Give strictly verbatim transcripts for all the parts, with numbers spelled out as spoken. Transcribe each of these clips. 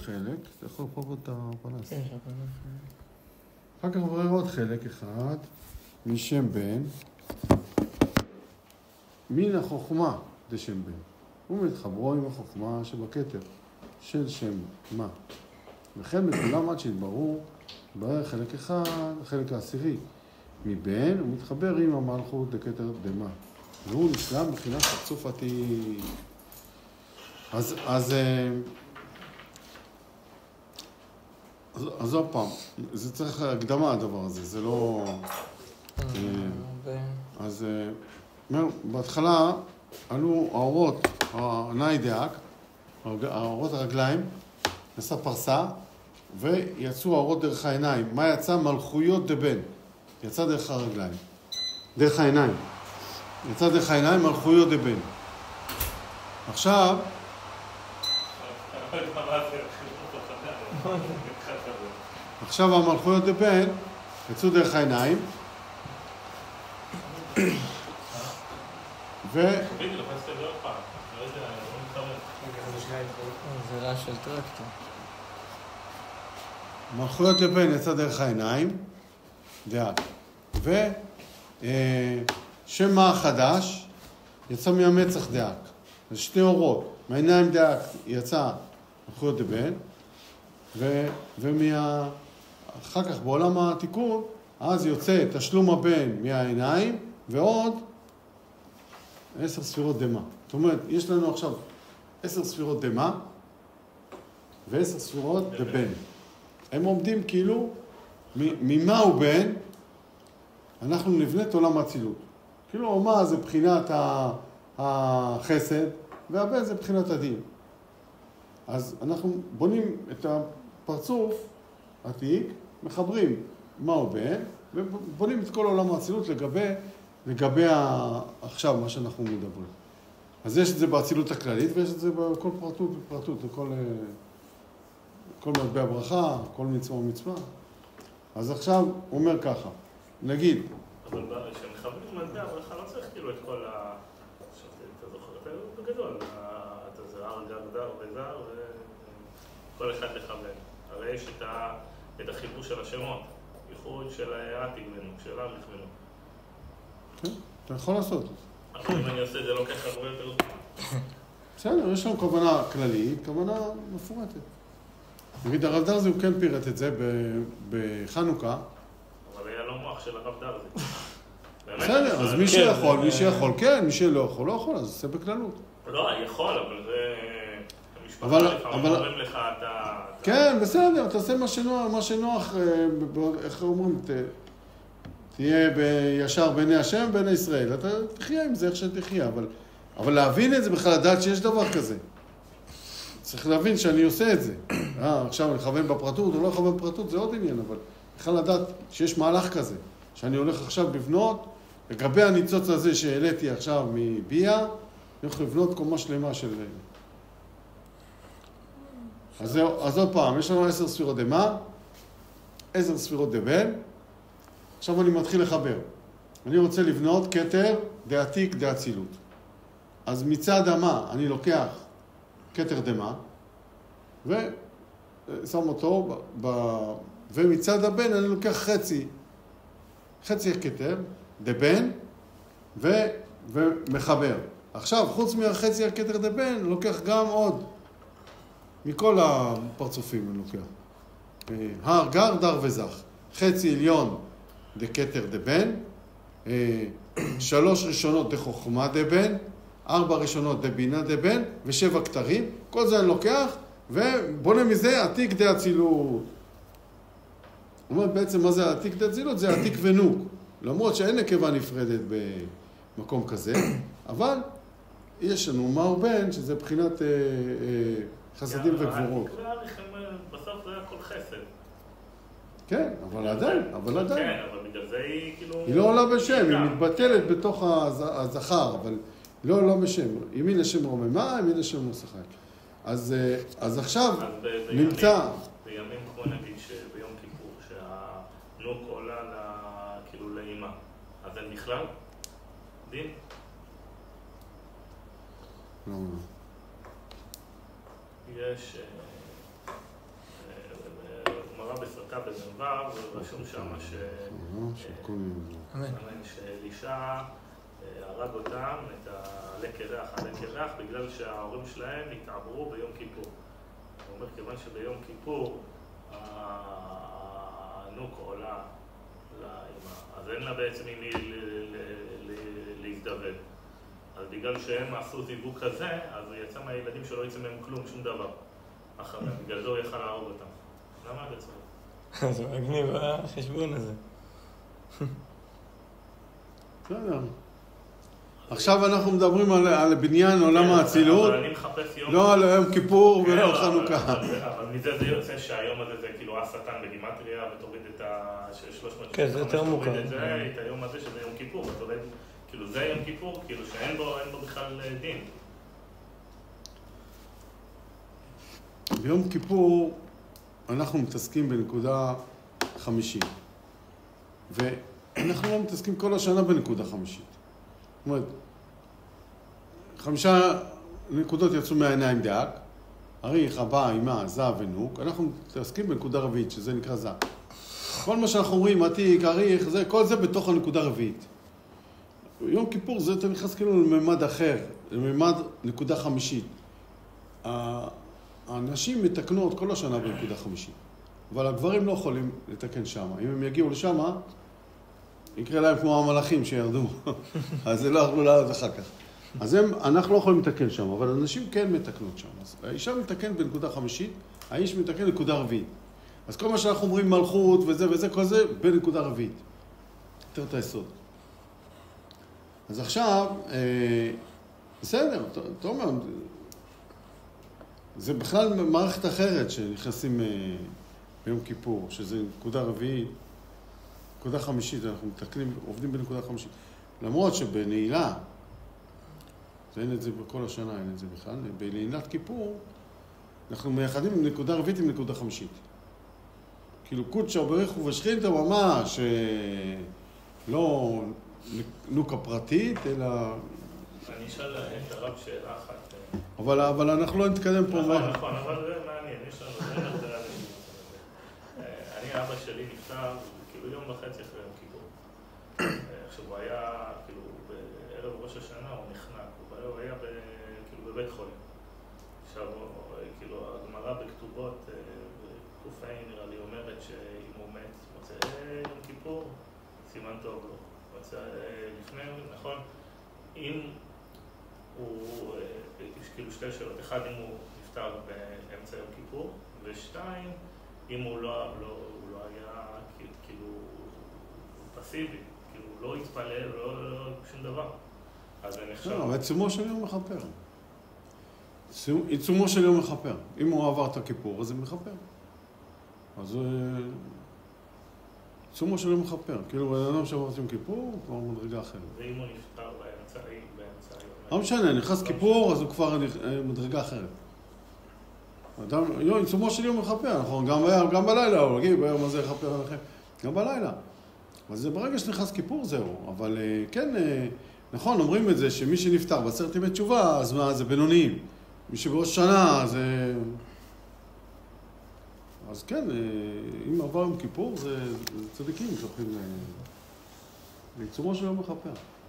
חלק, אתה יכול לפרוק את הפנס. כן, שהפנס. אחר כך מברר עוד חלק אחד, משם בן. מן החוכמה זה שם בן. הוא מתחברו עם החוכמה שבכתר, של שם מה. וכן בכולם עד שהתבררו, התברר חלק אחד, החלק העשירי. מבן הוא מתחבר עם המלכות לכתר דמה. והוא נשלם מבחינת פרצוף עתיד. אז, אז, אז, אז עוד פעם, זה צריך הקדמה הדבר הזה, זה לא... אז בהתחלה עלו האורות, הנאי דאק, האורות הרגליים, נסע פרסה, ויצאו האורות דרך העיניים. מה יצא? מלכויות דבן. יצא דרך הרגליים. דרך העיניים. יצא דרך העיניים מלכויות דבן. עכשיו... עכשיו המלכויות דבן יצאו דרך העיניים. ו... זה רעש של טרקטור. מלכויות דבן יצא דרך העיניים. דאק. ושם מה החדש יצא מהמצח דאק. זה שתי אורות. מהעיניים דאק יצא מלכויות דבן, ו... ומה... אחר כך בעולם התיקון, אז יוצא תשלום הבן מהעיניים, ועוד עשר ספירות דמה. זאת אומרת, יש לנו עכשיו עשר ספירות דמה, ועשר ספירות דבן. הם עומדים כאילו, ממה הוא בן, אנחנו נבנה את עולם האצילות. כאילו, מה זה בחינת החסד, והבן זה בחינת הדין. אז אנחנו בונים את הפרצוף עתיק, מחברים מה הוא בן, ובונים את כל עולם האצילות לגבי, לגבי עכשיו מה שאנחנו מדברים. אז יש את זה באצילות הכללית, ויש את זה בכל פרטות ופרטות, לכל כל מטבע ברכה, כל מצווה ומצווה. אז עכשיו הוא אומר ככה, נגיד... אבל כשמחברים מטבע ברכה לא צריך כאילו את כל ה... אתה זוכר, אתה בגדול, אתה זה הר גר דר וזר, וכל אחד לכוון. הרי יש את ה... את החיבור של השמות, ייחוד של העתיק בנו, של המכוונו. כן, אתה יכול לעשות את זה. אבל אם אני עושה את זה לא ככה הרבה יותר זמן. בסדר, יש לנו כוונה כללית, כוונה מפורטת. נגיד, הרב דרזי הוא כן פירט את זה בחנוכה. אבל היה לו מוח של הרב דרזי. בסדר, אז מי שיכול, מי שיכול, כן, מי שלא יכול, לא יכול, אז זה בכללות. לא, יכול, אבל זה... המשפחה לפעמים אומרים לך, אתה... כן, בסדר, תעשה מה שנוח, מה שנוח, איך אומרים, תהיה בישר בעיני השם ובעיני ישראל. אתה תחיה עם זה איך שתחיה, אבל, אבל להבין את זה בכלל, לדעת שיש דבר כזה. צריך להבין שאני עושה את זה. אה, עכשיו אני מכוון בפרטות, או לא מכוון בפרטות, זה עוד עניין, אבל בכלל לדעת שיש מהלך כזה, שאני הולך עכשיו לבנות, לגבי הניצוץ הזה שהעליתי עכשיו מביה, אני הולך לבנות קומה שלמה של... אז זהו, אז עוד פעם, יש לנו עשר ספירות דמה, עשר ספירות דבן, עכשיו אני מתחיל לחבר. אני רוצה לבנות כתר דעתיק דאצילות. אז מצד המה אני לוקח כתר דמה, ושם אותו, ב... ומצד הבן אני לוקח חצי, חצי הכתר, דבן, ו... ומחבר. עכשיו, חוץ מהחצי הכתר דבן, אני לוקח גם עוד. מכל הפרצופים אני לוקח. הר גר דר וזך. חצי עליון דקטר דבן, שלוש ראשונות דחוכמה דבן, ארבע ראשונות דבינה דבן, ושבע כתרים. כל זה אני לוקח, ובונה מזה עתיק דאצילות. זאת אומרת, בעצם מה זה עתיק דאצילות? זה עתיק ונוק. למרות שאין נקבה נפרדת במקום כזה, אבל יש לנו מהו בן, שזה בחינת... חסדים וגבורות. בסוף זה היה כל חסד. כן, אבל עדיין, אבל עדיין. כן, אבל בגלל זה היא כאילו... היא לא עולה בשם, היא מתבטלת בתוך הזכר, אבל לא עולה בשם. ימין השם רוממה, ימין השם לא שחק. אז עכשיו נמצא... בימים כמו נגיד שביום כיפור, שהנוק עולה כאילו לאימה, אז אין בכלל? דין? לא, לא. יש... עשרתה בזנבר, ורשום שם ש... שאלישע הרג אותם, את העלה קרח, העלה קרח, בגלל שההורים שלהם התעברו ביום כיפור. הוא אומר, כיוון שביום כיפור הנוק עולה לאמא, אז אין לה בעצם עם מי להזדווג. אז בגלל שהם עשו זיווג כזה, אז הוא יצא מהילדים שלא יצא מהם כלום, שום דבר. אחרי, בגלל זה הוא יכל להרוג אותם. למה זה צריך? זה מגניב החשבון הזה. בסדר. עכשיו אנחנו מדברים על בניין עולם האצילות. אבל אני מחפש יום... לא על יום כיפור ולא על חנוכה. אבל מזה זה יוצא שהיום הזה זה כאילו השטן בגימטריה, ותוריד את ה-שלוש מאות כן, זה יותר מוכר. תוריד את זה, את היום הזה שזה יום כיפור, ותוריד... כאילו זה יום כיפור, כאילו שאין בו בכלל דין. ביום כיפור אנחנו מתעסקים בנקודה חמישית. ואנחנו לא מתעסקים כל השנה בנקודה חמישית. זאת אומרת, חמישה נקודות יצאו מהעיניים דאק, אריך, אבא, אמא, זע ונוק, אנחנו מתעסקים בנקודה רביעית, שזה נקרא זע. כל מה שאנחנו אומרים, עתיק, אריך, זה, כל זה בתוך הנקודה רביעית. יום כיפור זה אתה נכנס כאילו לממד אחר, לממד נקודה חמישית. האנשים מתקנות כל השנה בנקודה חמישית, אבל הגברים לא יכולים לתקן שם. אם הם יגיעו לשם, יקרה להם כמו המלאכים שירדו, אז זה לא יכולו לעלות אחר כך. אז הם, אנחנו לא יכולים לתקן שם, אבל אנשים כן מתקנות שם. אז האישה מתקן בנקודה חמישית, האיש מתקן בנקודה רביעית. אז כל מה שאנחנו אומרים מלכות וזה וזה, כל זה בנקודה רביעית. יותר את היסוד. אז עכשיו, אה, בסדר, אתה אומר, זה בכלל מערכת אחרת שנכנסים אה, ביום כיפור, שזה נקודה רביעית, נקודה חמישית, אנחנו מתקנים, עובדים בנקודה חמישית. למרות שבנעילה, ואין את זה בכל השנה, אין את זה בכלל, בנעילת כיפור, אנחנו מייחדים עם נקודה רביעית עם נקודה חמישית. כאילו קודשא בריך ובשכינתא ממש, לא נוקה פרטית, אלא... אני אשאל את הרב שאלה אחת. אבל, אבל אנחנו לא נתקדם פה. נכון, נכון, אבל זה מעניין, יש לנו זה הרבה אנשים. אני, אבא שלי נפטר, כאילו יום וחצי אחרי יום כיפור. עכשיו הוא היה, כאילו, בערב ראש השנה הוא נחנק, הוא היה כאילו בבית חולים. עכשיו, כאילו, הגמרא בכתובות, בק"ה נראה לי אומרת שאם הוא מת, מוצא יום כיפור, סימן טוב לו. מוצא לפני, נכון? אם הוא, יש כאילו שתי שאלות, אחד אם הוא נפטר באמצע יום כיפור, ושתיים, אם הוא לא, לא, הוא לא היה כאילו פסיבי, כאילו הוא לא התפלל, לא, לא שום דבר. אז זה נחשב. לא, אבל עיצומו של יום מחפר. עיצומו של יום מחפר. אם הוא עבר את הכיפור, אז זה מחפר. אז עיצומו של יום מחפר. כאילו, בן אדם שעבר את יום כיפור, הוא כבר מדרגה אחרת. ואם הוא נפטר באמצע יום? לא משנה, נכנס כיפור, אז הוא כבר מדרגה אחרת. עיצומו של יום מחפר, נכון? גם בלילה, הוא להגיד, ביום הזה יחפר עליכם. גם בלילה. אז זה ברגע שנכנס כיפור זהו. אבל כן, נכון, אומרים את זה, שמי שנפטר בעשרת ימי תשובה, אז מה, זה בינוניים. מי שבראש שנה, זה... אז כן, אם עבר יום כיפור, זה צדיקים שולחים לעיצומו של יום מחפר.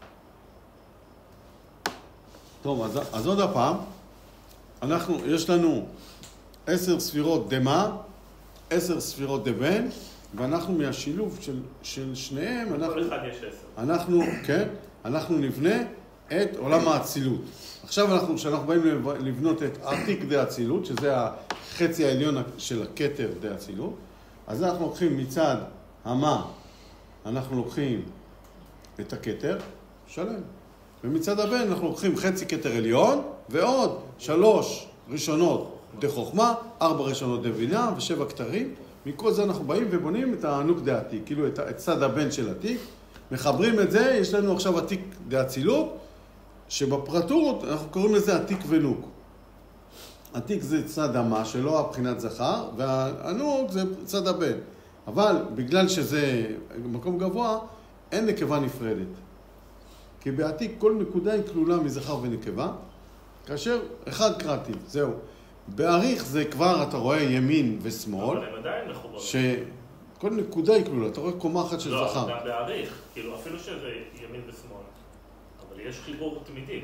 טוב, אז, אז עוד הפעם, אנחנו, יש לנו עשר ספירות דמה, עשר ספירות דבן, ואנחנו מהשילוב של, של שניהם, אנחנו... כל אחד יש עשר. אנחנו, כן, אנחנו נבנה את עולם האצילות. עכשיו אנחנו, כשאנחנו באים לבנות את עתיק דה אצילות, שזה החצי העליון של הכתר דה אצילות, אז אנחנו לוקחים מצד המה, אנחנו לוקחים את הכתר, שלם. ומצד הבן אנחנו לוקחים חצי כתר עליון, ועוד שלוש ראשונות דה חוכמה, ארבע ראשונות דה בינה ושבע כתרים. מכל זה אנחנו באים ובונים את הענוק דה עתיק, כאילו את, את צד הבן של עתיק. מחברים את זה, יש לנו עכשיו עתיק דה אצילות, שבפרטורות אנחנו קוראים לזה עתיק ונוק. עתיק זה צד המה שלו, הבחינת זכר, והענוק זה צד הבן. אבל בגלל שזה מקום גבוה, אין נקבה נפרדת. כי בעתיק כל נקודה היא כלולה מזכר ונקבה, כאשר אחד קראתי, זהו. בעריך זה כבר, אתה רואה ימין ושמאל. אבל הם עדיין מחוברים. שכל נקודה היא כלולה, אתה רואה קומה אחת של לא, זכר. גם בעריך, כאילו אפילו שזה ימין ושמאל. אבל יש חיבור תמידי.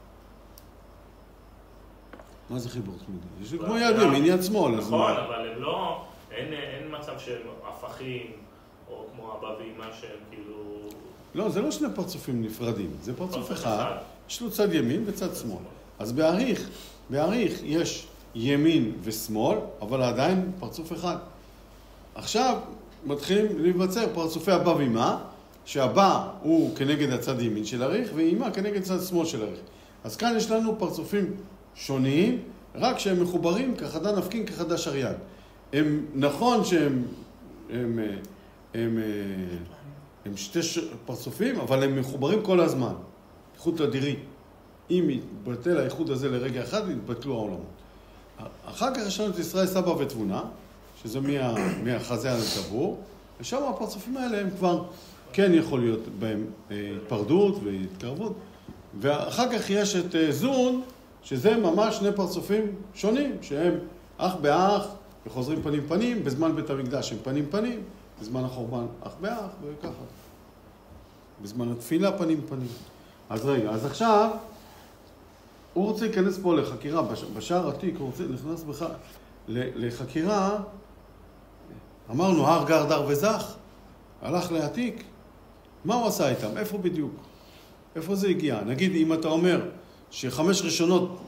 מה זה חיבור תמידי? יש לי כמו יד ימין, יד שמאל. נכון, אבל הם לא, אין, אין מצב שהם הפכים, או כמו אבא ואמא שהם כאילו... לא, זה לא שני פרצופים נפרדים, זה פרצוף אחד, יש לו צד ימין וצד שמאל. אז בעריך, בעריך יש ימין ושמאל, אבל עדיין פרצוף אחד. עכשיו מתחילים להיווצר פרצופי אבא ואמא, שהבא הוא כנגד הצד ימין של עריך, ואמא כנגד צד שמאל של עריך. אז כאן יש לנו פרצופים שוניים, רק שהם מחוברים כחדה נפקין כחדה שריין. הם נכון שהם הם, הם, הם, הם שתי פרצופים, אבל הם מחוברים כל הזמן. איחוד אדירי. אם יתבטל האיחוד הזה לרגע אחד, יתבטלו העולמות. אחר כך יש לנו את ישראל סבא ותבונה, שזה מה, מהחזה על הדבור, ושם הפרצופים האלה הם כבר כן יכול להיות בהם התפרדות והתקרבות. ואחר כך יש את זון, שזה ממש שני פרצופים שונים, שהם אח באח וחוזרים פנים פנים, בזמן בית המקדש הם פנים פנים, בזמן החורבן אח באח וככה. בזמן התפילה פנים פנים. אז רגע, אז עכשיו הוא רוצה להיכנס פה לחקירה, בשער עתיק הוא רוצה להיכנס בך לחקירה, אמרנו הר גר דר וזך, הלך לעתיק, מה הוא עשה איתם? איפה בדיוק? איפה זה הגיע? נגיד אם אתה אומר שחמש ראשונות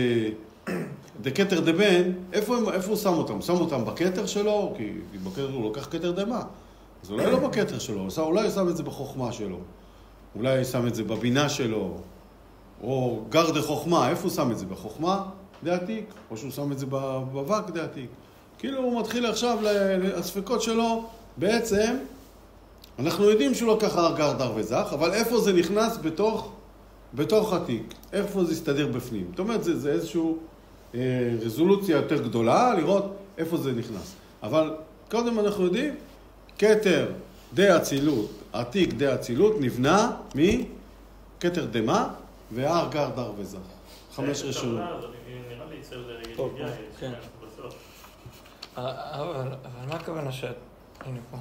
דקטר דבן, איפה, איפה הוא שם אותם? הוא שם אותם בקטר שלו? כי בקטר הוא לוקח קטר דמה. אז אולי לא בקטר שלו, אולי הוא שם את זה בחוכמה שלו. אולי הוא שם את זה בבינה שלו. או גר דחוכמה, איפה הוא שם את זה? בחוכמה דעתיק? או שהוא שם את זה בבק דעתיק? כאילו הוא מתחיל עכשיו לספקות שלו, בעצם אנחנו יודעים שהוא לקח הר גר דר וזך, אבל איפה זה נכנס בתוך, בתוך עתיק? איפה זה יסתדר בפנים? זאת אומרת, זה, זה איזושהי אה, רזולוציה יותר גדולה, לראות איפה זה נכנס. אבל קודם אנחנו יודעים, כתר די אצילות, עתיק די אצילות, נבנה מכתר דמה והר גר דר וזך. חמש ראשונות. נראה לי אצל ידידיה, כן. בסוף. אבל מה הכוונה שאת... הנה פה.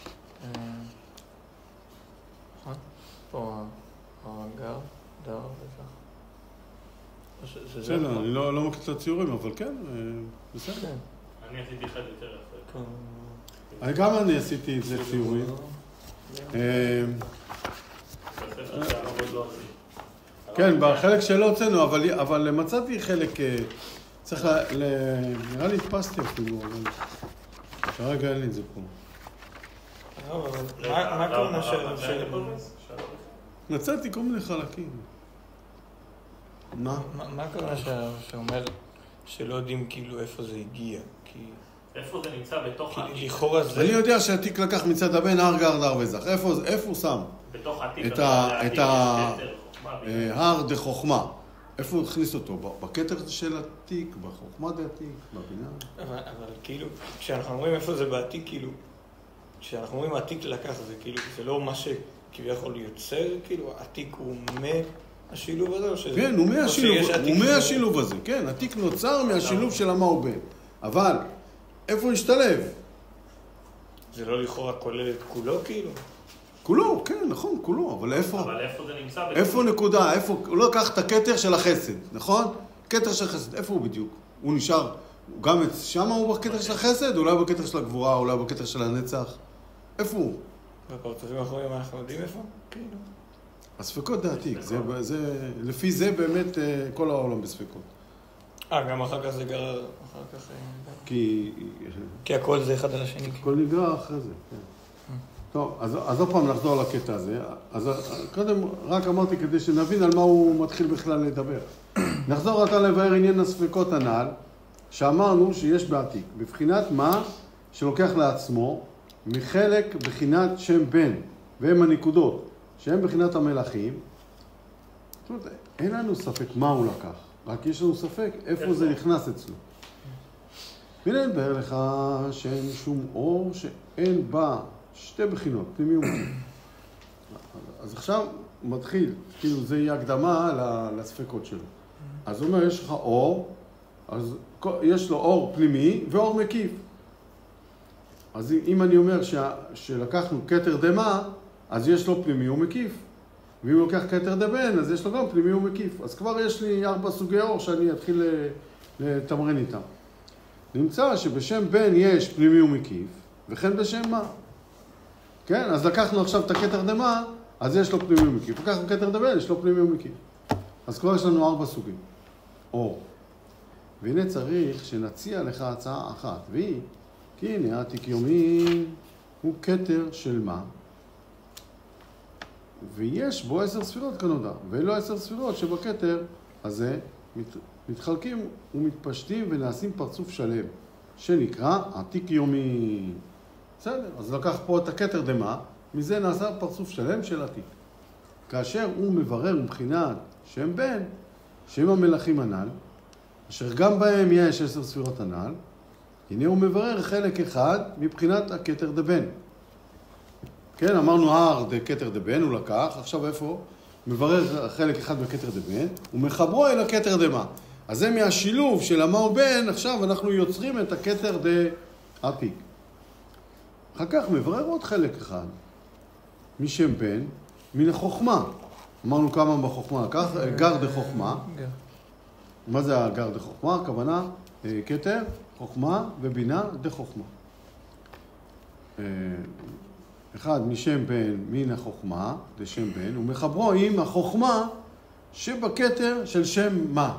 נכון? פה הגר, דר וזך. בסדר, אני לא מכיר את הציורים, אבל כן, בסדר. אני עשיתי אחד יותר יפה. גם אני עשיתי את זה ציורים. כן, בחלק שלא הוצאנו, אבל מצאתי חלק, צריך ל... נראה לי התפסתי אפילו, אבל כרגע אין לי את זה פה. מה הכוונה של... מצאתי כל מיני חלקים. מה? מה הכוונה שאומר שלא יודעים כאילו איפה זה הגיע? איפה זה נמצא בתוך העתיק? לכאורה זה... אני יודע שהעתיק לקח מצד הבן הר גר דר וזך. איפה הוא שם? בתוך העתיק. את ההר דחוכמה. איפה הוא הכניס אותו? בכתר של העתיק, בחוכמה דעתיק, בבינה? אבל כאילו, כשאנחנו אומרים איפה זה בעתיק, כאילו, כשאנחנו אומרים העתיק לקח, זה כאילו, זה לא מה שכביכול יוצר, כאילו, העתיק הוא מהשילוב הזה, או שזה... כן, הוא מהשילוב הזה, כן, העתיק נוצר מהשילוב של המה ובן. אבל, איפה הוא השתלב? זה לא לכאורה כולל את כולו, כאילו? כולו, כן, נכון, כולו, אבל איפה? אבל איפה זה נמצא? איפה נקודה? איפה? הוא לא לקח את הכתר של החסד, נכון? כתר של החסד, איפה הוא בדיוק? הוא נשאר, גם שם הוא בכתר של החסד? אולי בכתר של הגבורה, אולי בכתר של הנצח? איפה הוא? בפרצופים האחרונים אנחנו יודעים איפה? כאילו. הספקות דעתיק, לפי זה באמת כל העולם בספקות. אה, גם אחר כך זה גרר, אחר כך... כי... כי הכל זה אחד על השני. הכל נגרר אחרי זה, כן. טוב, אז, אז עוד פעם נחזור לקטע הזה. אז קודם רק אמרתי כדי שנבין על מה הוא מתחיל בכלל לדבר. נחזור עתה לבאר עניין הספקות הנ"ל, שאמרנו שיש בעתיק, בבחינת מה שלוקח לעצמו מחלק בחינת שם בן, והם הנקודות, שהם בחינת המלאכים. זאת אומרת, אין לנו ספק מה הוא לקח, רק יש לנו ספק איפה זה נכנס אצלו. והנה נדבר לך שאין שום אור, שאין בה שתי בחינות, פנימי ומתי. אז עכשיו מתחיל, כאילו זה יהיה הקדמה לספקות שלו. אז הוא אומר, יש לך אור, אז יש לו אור פנימי ואור מקיף. אז אם אני אומר ש... שלקחנו כתר דמה, אז יש לו פנימי ומקיף. ואם הוא לוקח כתר דבן, אז יש לו גם פנימי ומקיף. אז כבר יש לי ארבע סוגי אור שאני אתחיל לתמרן איתם. נמצא שבשם בן יש פנימי ומקיף, וכן בשם מה. כן? אז לקחנו עכשיו את הכתר דמה, אז יש לו פנימי ומקיף. לקחנו כתר דבן, יש לו פנימי ומקיף. אז כבר יש לנו ארבע סוגים. אור. והנה צריך שנציע לך הצעה אחת, והיא, כי הנה עתיק יומין הוא כתר של מה? ויש בו עשר ספירות כנודע, ואלו עשר ספירות שבכתר הזה מת, מתחלקים ומתפשטים ונעשים פרצוף שלם, שנקרא עתיק יומין. בסדר, אז לקח פה את הכתר דמה, מזה נעשה פרצוף שלם של עתיק. כאשר הוא מברר מבחינת שם בן, שם המלכים הנ"ל, אשר גם בהם יש עשר ספירות הנ"ל, הנה הוא מברר חלק אחד מבחינת הכתר דבן. כן, אמרנו הר דכתר דבן, הוא לקח, עכשיו איפה? מברר חלק אחד בכתר דבן, ומחברו אל הכתר דמה. אז זה מהשילוב של המה ובן, עכשיו אנחנו יוצרים את הכתר דעתיק. אחר כך מברר עוד חלק אחד, משם בן, מן החוכמה. אמרנו כמה בחוכמה לקח, גר דחוכמה. מה זה הגר דחוכמה? הכוונה, כתר, חוכמה ובינה דחוכמה. אחד משם בן מן החוכמה, לשם בן, ומחברו עם החוכמה שבכתר של שם מה.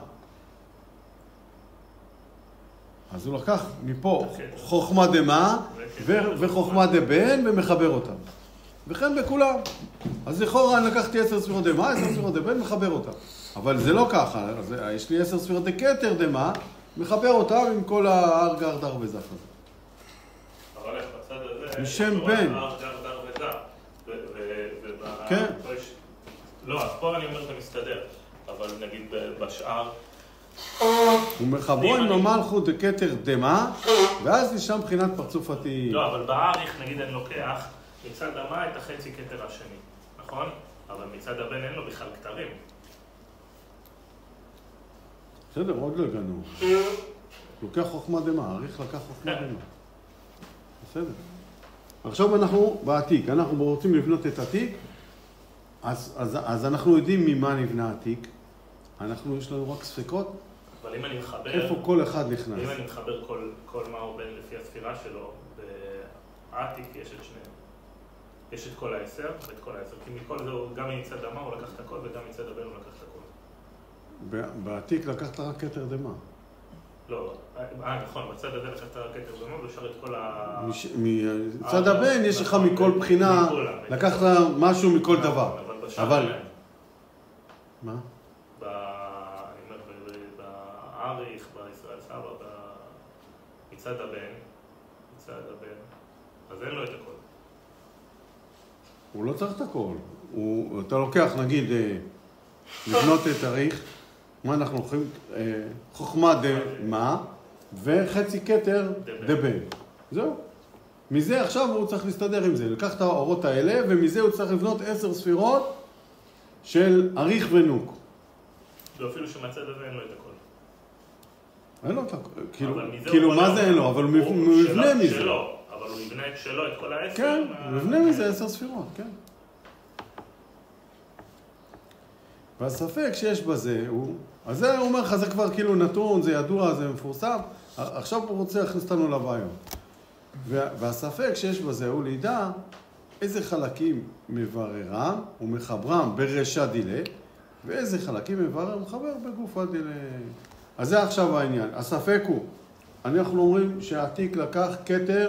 אז הוא לקח מפה חוכמה דמה וחוכמה דבן ומחבר אותם. וכן בכולם. אז לכאורה אני לקחתי עשר ספירות דמה, עשר ספירות דבן, מחבר אותם. אבל זה לא ככה, אז יש לי עשר ספירות דכתר דמה, מחבר אותם עם כל ההר גר דר וזך הזה. אבל איך בצד הזה, משם בן. ההר גר דר וזך. כן. לא, אז פה אני אומר זה מסתדר, אבל נגיד בשאר... הוא מחברו עם המלכות דכתר דמה, ואז נשם בחינת פרצוף עתיק. לא, אבל באריך נגיד אני לוקח מצד המה את החצי כתר השני, נכון? אבל מצד הבן אין לו בכלל כתרים. בסדר, עוד לא הגענו. לוקח חוכמה דמה, אריך לקח חוכמה דמה. בסדר. עכשיו אנחנו בעתיק, אנחנו רוצים לבנות את עתיק, אז, אז, אז אנחנו יודעים ממה נבנה עתיק. אנחנו, יש לנו רק ספקות. אבל אם אני מחבר... איפה כל אחד נכנס? אם אני מחבר כל, כל מה הוא בין לפי הספירה שלו, בעתיק יש את שניהם. יש את כל העשר ואת כל העשר. כי מכל זה, גם מצד המה הוא לקח את הכל, וגם מצד הבן הוא לקח את הכל. בעתיק לקחת רק כתר דמה. לא, אה, נכון, בצד הזה לקחת רק כתר דמה, ושאר את כל ה... מצד הבן יש לך מכל בחינה, לקחת משהו מכל דבר. אבל... מה? באריך, בישראל סבא, מצד הבן, מצד הבן, אז אין לו את הכל. הוא לא צריך את הכל. אתה לוקח, נגיד, לבנות את אריך, מה אנחנו הולכים? חוכמה דמה, וחצי כתר דבן. זהו. מזה עכשיו הוא צריך להסתדר עם זה. לקח את האורות האלה, ומזה הוא צריך לבנות עשר ספירות של אריך ונוק. לא, אפילו שמצד הזה אין לו את הכל. אין לו את הכל. כאילו, מה זה אין לו? אבל הוא מבנה מזה. שלו, אבל הוא מבנה שלו את כל העשר. כן, הוא מבנה מזה עשר ספירות, כן. והספק שיש בזה הוא... אז זה הוא אומר לך, זה כבר כאילו נתון, זה ידוע, זה מפורסם. עכשיו הוא רוצה להכניס אותנו לבעיות. והספק שיש בזה הוא לידע איזה חלקים מבררם ומחברם ברשע דילה, ואיזה חלקים מברר ומחבר בגופה דילה. אז זה עכשיו העניין. הספק הוא, אנחנו אומרים שהעתיק לקח כתר,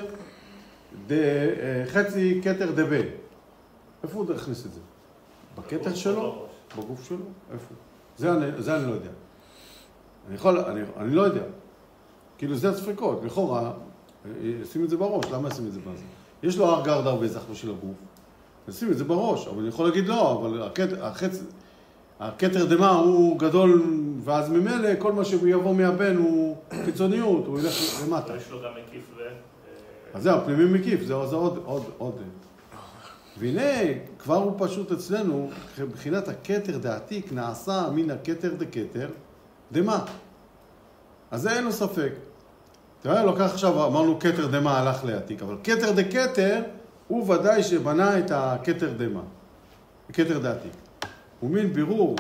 חצי כתר דבן. איפה הוא הכניס את זה? בכתר שלו? בגוף שלו? איפה? זה אני, זה אני לא יודע. אני יכול, אני, אני לא יודע. כאילו זה הספקות, לכאורה, שים את זה בראש, למה שים את זה בזה? יש לו הר גר דר וזך בשביל הגוף, שים את זה בראש, אבל אני יכול להגיד לא, אבל הכתר, החצ... הכתר דמה הוא גדול, ואז ממילא כל מה שיבוא מהבן הוא חיצוניות, הוא ילך למטה. יש לו גם מקיף ו... אז זהו, פנימי מקיף, זה עוד, עוד, עוד. והנה, כבר הוא פשוט אצלנו, מבחינת הכתר דעתיק נעשה מן הכתר דכתר דמה. אז זה אין לו ספק. תראה, לוקח עכשיו, אמרנו כתר דמה הלך לעתיק, אבל כתר דקתר הוא ודאי שבנה את הכתר דמה, כתר דעתיק. ומין בירור,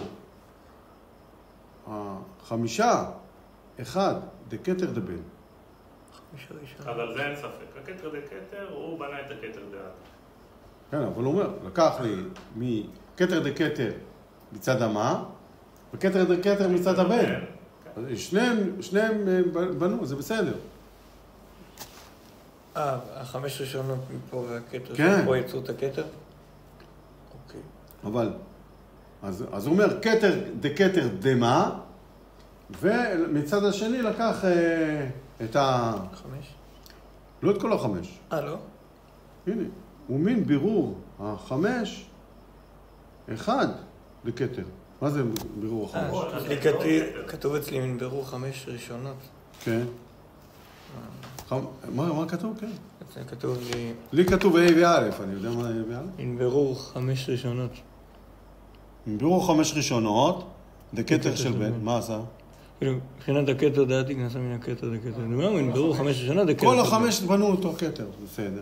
החמישה, אחד, דקתר דבן. אז על זה אין ספק. הכתר דקתר, הוא בנה את הכתר דעתיק. כן, אבל הוא אומר, לקח לי מכתר דקתר מצד אמה, וכתר דקתר מצד הבן. שניהם, שניהם בנו, זה בסדר. אה, החמש ראשונות מפה והכתר, כן. פה יצאו את הכתר? אוקיי. אבל, אז, אז הוא אומר, כתר דקתר דמה, ומצד השני לקח אה, את ה... חמש? לא את כל החמש. אה, לא? הנה, הוא מין בירור החמש, אחד דקתר. מה זה בירור החמש? אה, אצלי כתוב- כתוב אצלי מן בירור חמש ראשונות. כן. חמ- מה, מה כתוב? כן. אצלי כתוב לי לי כתוב A וא', אני יודע מה A וא'? מן בירור חמש ראשונות. בירור חמש ראשונות, דקתר דקתר של של בן, בן. מה עשה? כאילו, מבחינת הכתר דעתיק נעשה מן הכתר דקתר. דמה, מן בירור חמש ראשונות דקתר. כל של החמש בנו אותו כתר, בסדר.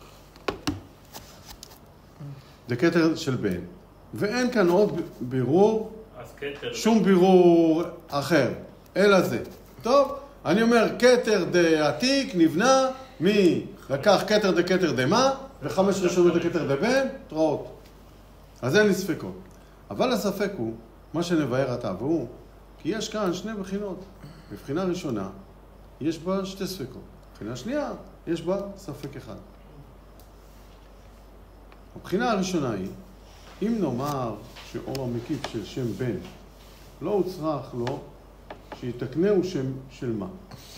דקתר של בן. ואין כאן עוד בירור, אז כתר... שום בירור אחר, אלא זה. טוב, אני אומר, כתר דעתיק נבנה מ... לקח כתר דקתר דמה, וחמש ראשונות דקתר דבן, תראות. אז אין לי ספקות. אבל הספק הוא, מה שנבהר אתה והוא, כי יש כאן שני בחינות. בבחינה ראשונה, יש בה שתי ספקות. בבחינה שנייה, יש בה ספק אחד. הבחינה הראשונה היא, אם נאמר שאור המקיף של שם בן לא הוצרך לו, שיתקנהו שם של מה?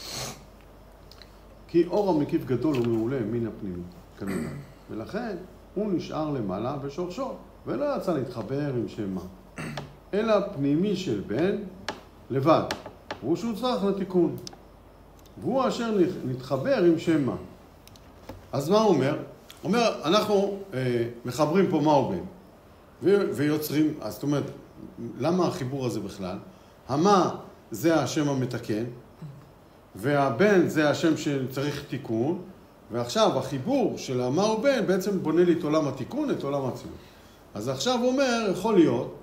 כי אור המקיף גדול ומעולה מן הפנימי, כנראה. ולכן הוא נשאר למעלה בשורשו, ולא יצא להתחבר עם שם מה. אלא פנימי של בן לבד, והוא שהוצרך לתיקון. והוא אשר נתחבר עם שם מה. אז מה הוא אומר? הוא אומר, אנחנו אה, מחברים פה מה הוא בן, ו- ויוצרים, אז זאת אומרת, למה החיבור הזה בכלל? המה זה השם המתקן, והבן זה השם שצריך תיקון, ועכשיו החיבור של המה הוא בן בעצם בונה לי את עולם התיקון, את עולם הציון. אז עכשיו הוא אומר, יכול להיות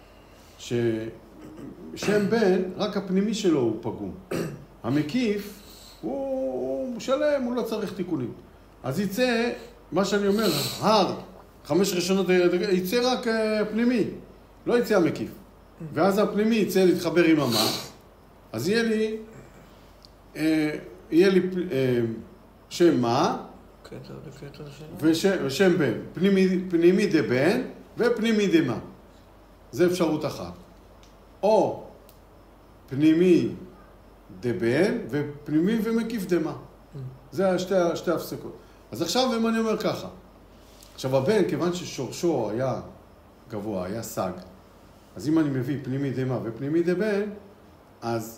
ששם בן, רק הפנימי שלו הוא פגום. המקיף הוא, הוא שלם, הוא לא צריך תיקונים. אז יצא, מה שאני אומר, הר, חמש ראשונות, יצא רק פנימי, לא יצא המקיף. ואז הפנימי יצא להתחבר עם המה, אז יהיה לי, אה, יהיה לי אה, שם מה, כתר דקתר שלו. ושם, ושם בן, פנימי, פנימי דבן ופנימי דמה. זה אפשרות אחת. או פנימי דבן ופנימי ומקיף דמה. זה שתי, שתי הפסקות. אז עכשיו אם אני אומר ככה, עכשיו הבן, כיוון ששורשו היה גבוה, היה סג, אז אם אני מביא פנימי דמה ופנימי דבן, אז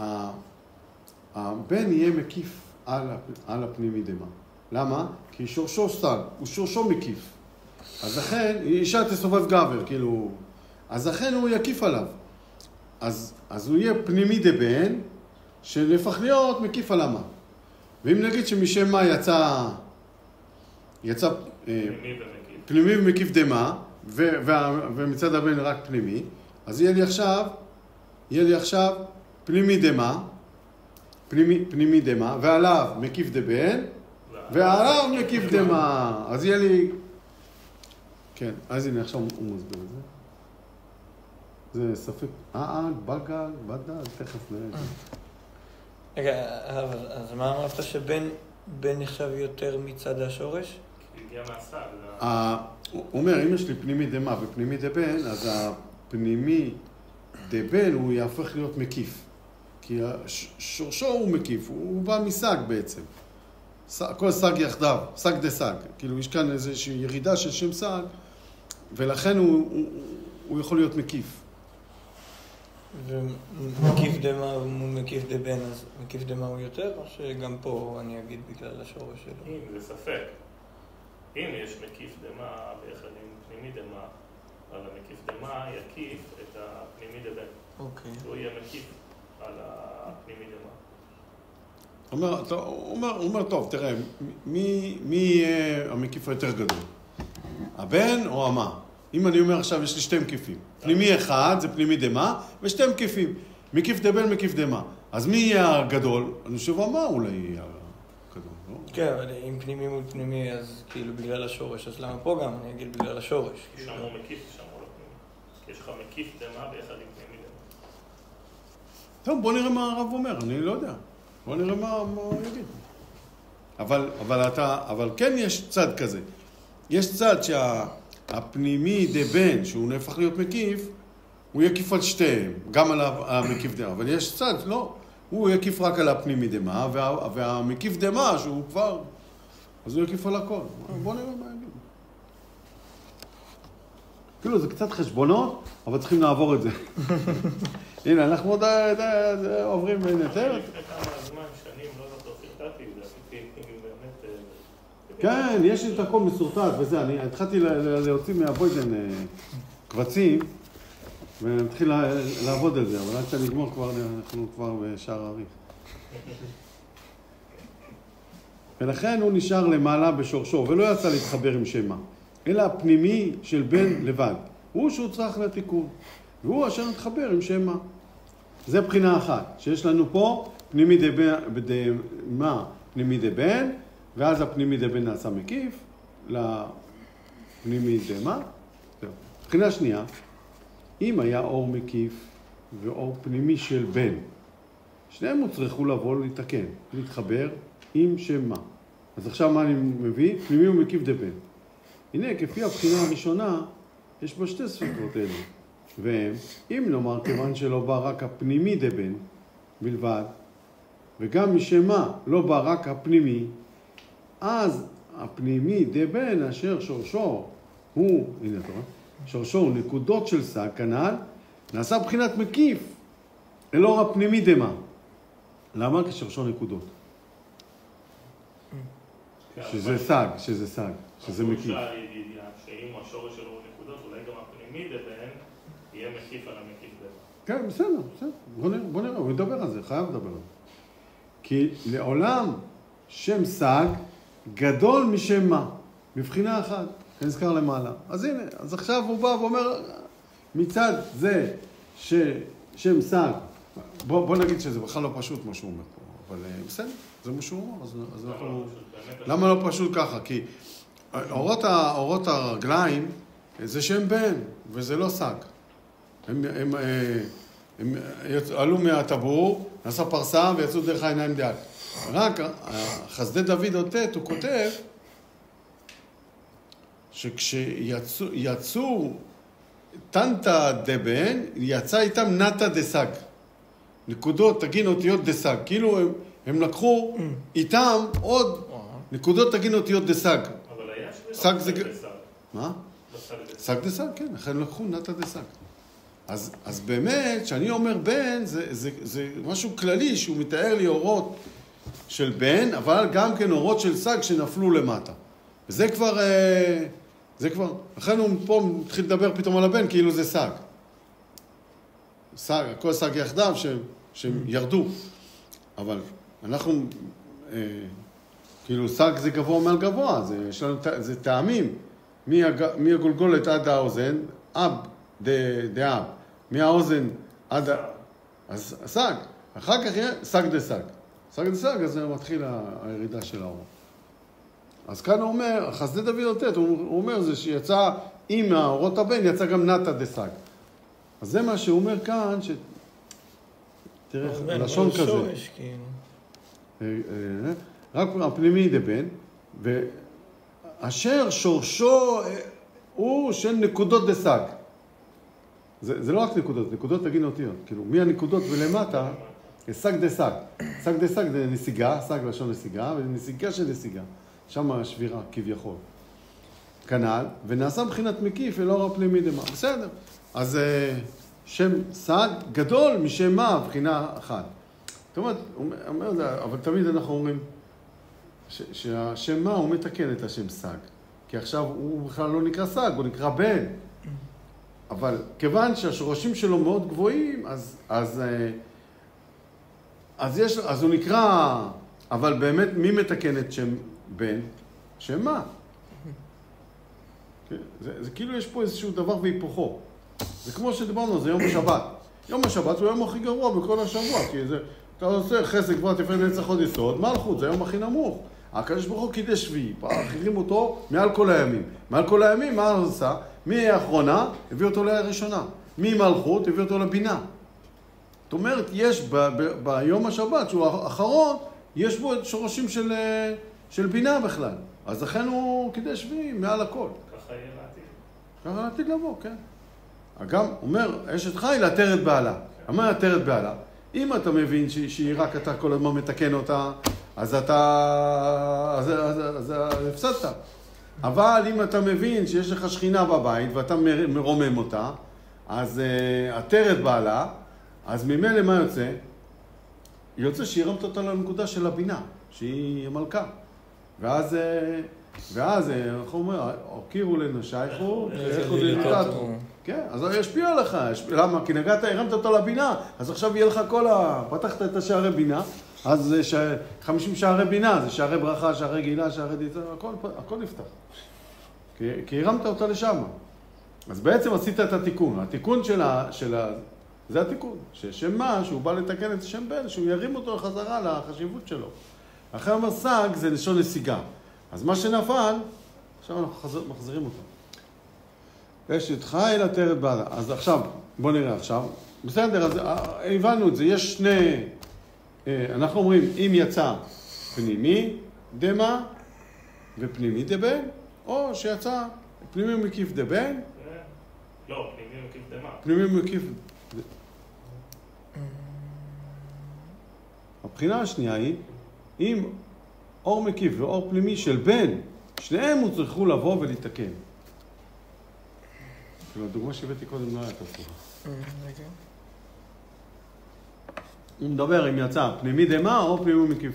הבן יהיה מקיף על, על הפנימי דמה. למה? כי שורשו סג, הוא שורשו מקיף. אז לכן, אישה תסובב גבר, כאילו, אז לכן הוא יקיף עליו. אז, אז הוא יהיה פנימי דבן, שנפח להיות מקיף על המה. ואם נגיד שמשם מה יצא, יצא פנימי ומקיף. פנימי ומקיף דמה, ו, וה, ומצד הבן רק פנימי, אז יהיה לי עכשיו, יהיה לי עכשיו פנימי דמה, פנימי, פנימי דמה, ועליו מקיף דבן, ועליו מקיף דמה. אז יהיה לי... כן, אז הנה, עכשיו הוא מסביר את זה. זה ספק... אה, אה, בגל, בדל, תכף נראה את זה. רגע, אז מה אמרת שבן בן נחשב יותר מצד השורש? כי הגיע מהסל. אה, הוא אומר, אם יש לי פנימי דמה ופנימי דבן, אז הפנימי דבן הוא יהפך להיות מקיף. כי שורשו הוא מקיף, הוא בא מסג בעצם. כל סג יחדיו, סג דה סג. כאילו, יש כאן איזושהי ירידה של שם סג, ולכן הוא, הוא, הוא יכול להיות מקיף. ומקיף דמה מול מקיף דבן, אז מקיף דמה הוא יותר, או שגם פה אני אגיד בגלל השורש שלו? אם, זה ספק. אם יש מקיף דמה ביחד עם פנימי דמה, אז המקיף דמה יקיף את הפנימי דבן. אוקיי. הוא יהיה מקיף. על הפנימי דמה? אומר, טוב, הוא אומר, הוא אומר, טוב, תראה, מי, מי יהיה המקיף היותר גדול? הבן או המה? אם אני אומר עכשיו, יש לי שתי מקיפים. פנימי אחד זה פנימי דמה, ושתי מקיפים. מקיף דבן, מקיף דמה. אז מי יהיה הגדול? אני חושב, המה אולי יהיה הגדול, לא? כן, אבל אם פנימי מול פנימי, אז כאילו בגלל השורש, אז למה פה גם אני אגיד בגלל השורש? כי שם הוא מקיף, שם הוא לא פנימי. כי יש לך מקיף דמה ביחד עם פנימי דמה. טוב, בוא נראה מה הרב אומר, אני לא יודע. בוא נראה מה, מה הוא יגיד. אבל, אבל, אתה, אבל כן יש צד כזה. יש צד שהפנימי דבן, שהוא נהפך להיות מקיף, הוא יקיף על שתיהם, גם על המקיף דמה. אבל יש צד, לא. הוא יקיף רק על הפנימי דמה, וה, והמקיף דמה, שהוא כבר, אז הוא יקיף על הכל. בוא נראה מה יגיד. כאילו, זה קצת חשבונות, אבל צריכים לעבור את זה. הנה, אנחנו עוד עוברים נתר. לפני כמה זמן, שנים, לא זוכר, פרטטתי, ועשיתי באמת... כן, יש לי את הכל מסורטט וזה, אני התחלתי להוציא מהבוידן קבצים, ונתחיל לעבוד על זה, אבל עד שנגמור כבר, אנחנו כבר בשער האריך. ולכן הוא נשאר למעלה בשורשו, ולא יצא להתחבר עם שמה, אלא הפנימי של בן לבד. הוא שהוא צריך לתיקון, והוא אשר מתחבר עם שמה. זה בחינה אחת, שיש לנו פה פנימי דמה, פנימי דבן, ואז הפנימי דבן נעשה מקיף, לפנימי דמה. בחינה שנייה, אם היה אור מקיף ואור פנימי של בן, שניהם הוצרכו לבוא להתקן, להתחבר עם שם מה. אז עכשיו מה אני מביא? פנימי ומקיף דבן. הנה, כפי הבחינה הראשונה, יש בה שתי ספקות אלו. והם, אם נאמר, כיוון שלא בא רק הפנימי דבן בלבד, וגם משם מה לא בא רק הפנימי, אז הפנימי דבן אשר שורשו הוא, הנה אתה רואה, שורשו הוא נקודות של סג, כנ"ל, נעשה בחינת מקיף, אל אור הפנימי דמה. למה? כי שורשו נקודות. שזה סג, שזה סג, שזה מקיף. שאם השורש שלו הוא נקודות, אולי גם הפנימי דבן יהיה מקיף על המקיף דבן. כן, בסדר, בסדר. בוא נראה, בוא נראה, הוא ידבר על זה, חייב לדבר על זה. כי לעולם שם סג גדול משם מה, מבחינה אחת, כנזכר למעלה. אז הנה, אז עכשיו הוא בא ואומר, מצד זה ששם סג, בוא, בוא נגיד שזה בכלל לא פשוט מה שהוא אומר פה, אבל בסדר, זה מה שהוא אומר, אז, אז אנחנו... למה לא פשוט ככה? כי אורות, אורות הרגליים זה שם בן, וזה לא סג. הם, הם, הם, הם עלו מהטבור, נעשה פרסה ויצאו דרך העיניים דק. רק חסדי דוד אותת, הוא כותב שכשיצאו טנטה דבן, יצא איתם נטה דסג. נקודות, תגין אותיות דסג. כאילו הם, הם לקחו איתם עוד נקודות, תגין אותיות דסג. אבל היה סג זה... דסג. מה? סג דסג, כן. לכן לקחו נטה דסג. אז, אז באמת, שאני אומר בן, זה, זה, זה משהו כללי שהוא מתאר לי אורות של בן, אבל גם כן אורות של סג שנפלו למטה. וזה כבר, זה כבר, לכן הוא פה מתחיל לדבר פתאום על הבן, כאילו זה סג. סג, כל סג יחדיו שהם, שהם ירדו. אבל אנחנו, אה, כאילו סג זה גבוה מעל גבוה, זה, יש לנו, זה טעמים. מהגולגולת עד האוזן, אב דאב. מהאוזן עד ה... אז סג. אחר כך יהיה סג דסג. סג דסג, אז מתחיל הירידה של האור. אז כאן הוא אומר, חסדי דוד אותת, הוא אומר זה שיצא, עם האורות הבן, יצא גם נטה דסג. אז זה מה שהוא אומר כאן, ש... תראה, לשון כזה. רק הפנימי דבן, ואשר שורשו הוא של נקודות דסג. זה, זה לא רק נקודות, נקודות תגיד אותיות. כאילו, מהנקודות ולמטה, סג דסג. סג דסג זה נסיגה, סג לשון נסיגה, ונסיגה של נסיגה. שם השבירה, כביכול. כנ"ל, ונעשה מבחינת מקיף אל אור הפנימי דמה. בסדר. אז שם סג גדול משם מה, מבחינה אחת. זאת אומרת, אומר, אבל תמיד אנחנו אומרים ש, שהשם מה הוא מתקן את השם סג. כי עכשיו הוא בכלל לא נקרא סג, הוא נקרא בן. אבל כיוון שהשורשים שלו מאוד גבוהים, אז, אז אז, יש, אז הוא נקרא, אבל באמת מי מתקן את שם בן? שם מה? זה, זה כאילו יש פה איזשהו דבר והיפוכו. זה כמו שדיברנו, זה יום השבת. יום השבת הוא היום הכי גרוע בכל השבוע, כי זה, אתה עושה חסד כבר תפארת נצח עוד יסוד, מלכות, זה היום הכי נמוך. הקדוש ברוך הוא קידש שביעי, אחרים אותו מעל כל הימים. מעל כל הימים, מה הוא עשה? מי האחרונה? הביא אותו לראשונה. מי מלכות? הביא אותו לבינה. זאת אומרת, יש ב, ב, ביום השבת, שהוא האחרון, יש בו שורשים של, של בינה בכלל. אז לכן הוא קידש שביעי מעל הכל. ככה יהיה לעתיד. ככה לעתיד לבוא, כן. גם אומר, אשת חיל עטר את בעלה. מה עטר את בעלה? אם אתה מבין שהיא רק אתה כל הזמן מתקן אותה, אז אתה, אז, אז, אז, אז הפסדת. אבל אם אתה מבין שיש לך שכינה בבית ואתה מרומם אותה, אז עטר את בעלה, אז ממילא מה יוצא? יוצא שהרמת אותה לנקודה של הבינה, שהיא המלכה. ואז, ואז, איך הוא אומר, הוקירו לנשייכו, איך לנקטו. כן, אז הוא ישפיע עליך. למה? כי נגעת, הרמת אותו לבינה, אז עכשיו יהיה לך כל ה... פתחת את השערי בינה, אז זה ש... חמישים שערי בינה, זה שערי ברכה, שערי גילה, שערי דיצה, הכל, הכל נפתח. כי, כי הרמת אותה לשם. אז בעצם עשית את התיקון. התיקון שלה, שלה, זה התיקון. ששם מה, שהוא בא לתקן את שם בן, שהוא ירים אותו לחזרה לחשיבות שלו. אחרי המושג זה לשון נסיגה. אז מה שנפל, עכשיו אנחנו חזר, מחזירים אותו. אשת חיל עטר את בעלה. אז עכשיו, בוא נראה עכשיו. בסדר, אז הבנו את זה. יש שני, אנחנו אומרים, אם יצא פנימי דמה ופנימי דבן, או שיצא פנימי מקיף דבן. לא, פנימי מקיף דמה. פנימי מקיף... הבחינה השנייה היא, אם אור מקיף ואור פנימי של בן, שניהם הוא צריכו לבוא ולהתקן. הדוגמה שהבאתי קודם לא הייתה טובה. הוא מדבר אם יצא פנימי דמה או פנימי מקיף.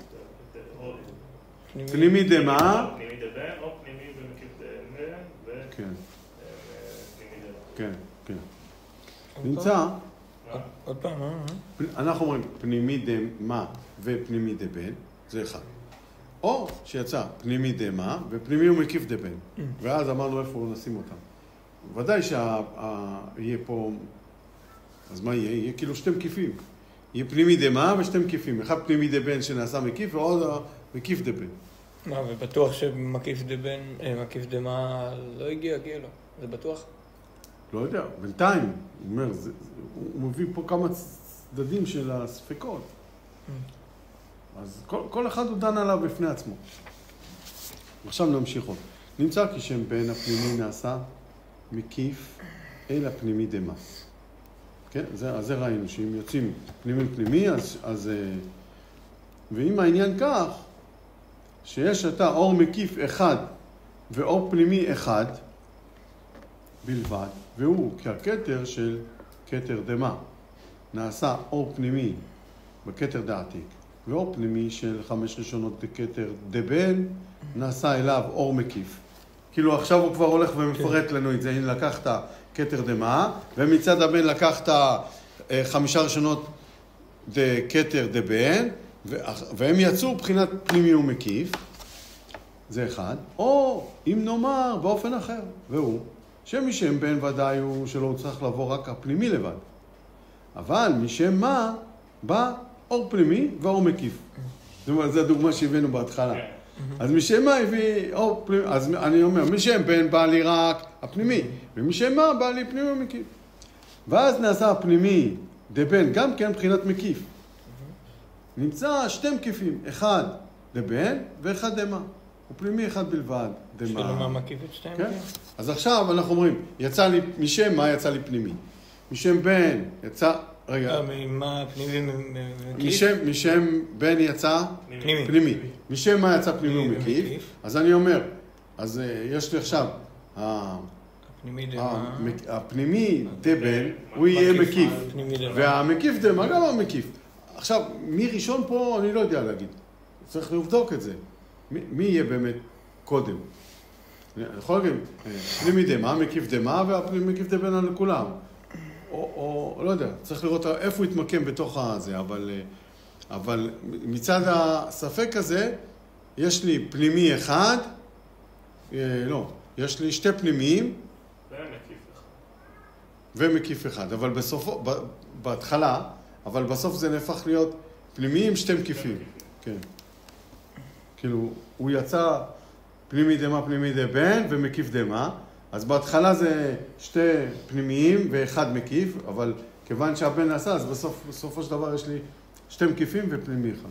פנימי דמה. פנימי דבן או פנימי ומקיף דבן ופנימי דמה. כן, כן. נמצא. עוד פעם, מה? אנחנו אומרים פנימי דמה ופנימי דבן, זה אחד. או שיצא פנימי דמה ופנימי ומקיף דבן. ואז אמרנו איפה נשים אותם. ודאי שיהיה פה, אז מה יהיה? יהיה כאילו שתי מקיפים. יהיה פנימי דמה ושתי מקיפים. אחד פנימי דבן שנעשה מקיף ועוד מקיף דבן. מה, ובטוח שמקיף דבן, מקיף דמה לא הגיע, כאילו? זה בטוח? לא יודע, בינתיים, הוא אומר, זה, הוא מביא פה כמה צדדים של הספקות. אז כל, כל אחד הוא דן עליו בפני עצמו. עכשיו נמשיך עוד. נמצא כי שם בן הפנימי נעשה מקיף אל הפנימי דמה. כן? זה, אז זה ראינו, שאם יוצאים פנימי פנימי, אז, אז... ואם העניין כך, שיש אתה אור מקיף אחד ואור פנימי אחד בלבד, והוא ככתר של כתר דמה. נעשה אור פנימי בכתר דעתיק, ואור פנימי של חמש ראשונות בכתר דבן, נעשה אליו אור מקיף. כאילו עכשיו הוא כבר הולך ומפרט לנו את זה, הנה לקחת כתר דמה, ומצד הבן לקחת חמישה ראשונות כתר דבן, והם יצאו בחינת פנימי ומקיף, זה אחד, או אם נאמר באופן אחר, והוא, שמשם בן ודאי הוא שלא הוא צריך לבוא רק הפנימי לבד. אבל משם מה בא אור פנימי ואור מקיף. זאת אומרת, זו הדוגמה שהבאנו בהתחלה. אז משם מה הביא אור פנימי, אז אני אומר, משם בן בא לי רק הפנימי, ומשם מה בא לי פנימי ומקיף. ואז נעשה הפנימי דבן, גם כן מבחינת מקיף. נמצא שתי מקיפים, אחד דבן ואחד דמה. הוא פנימי אחד בלבד, דמה. שלא מה מקיף את שתיים? כן. אז עכשיו אנחנו אומרים, יצא לי, משם מה יצא לי פנימי? משם בן יצא, רגע. מה פנימי ומקיף? משם, משם בן יצא פנימי. פנימי. משם מה יצא פנימי ומקיף? אז אני אומר, אז יש לי עכשיו, הפנימי דמה. הפנימי דבן, הוא יהיה מקיף. והמקיף דמה גם המקיף. עכשיו, מי ראשון פה אני לא יודע להגיד. צריך לבדוק את זה. מי יהיה באמת קודם? אני יכול להגיד, פנימי דמה, מקיף דמה, והמקיף דבן על כולם. או, או, לא יודע, צריך לראות איפה הוא יתמקם בתוך הזה, אבל אבל מצד הספק הזה, יש לי פנימי אחד, לא, יש לי שתי פנימיים, ומקיף אחד. ומקיף אחד, אבל בסופו, בהתחלה, אבל בסוף זה נהפך להיות פנימיים שתי מקיפים. כן. כאילו, הוא יצא פנימי דמה, פנימי דבן ומקיף דמה, אז בהתחלה זה שתי פנימיים ואחד מקיף, אבל כיוון שהבן נעשה, אז בסוף, בסופו של דבר יש לי שתי מקיפים ופנימי אחד.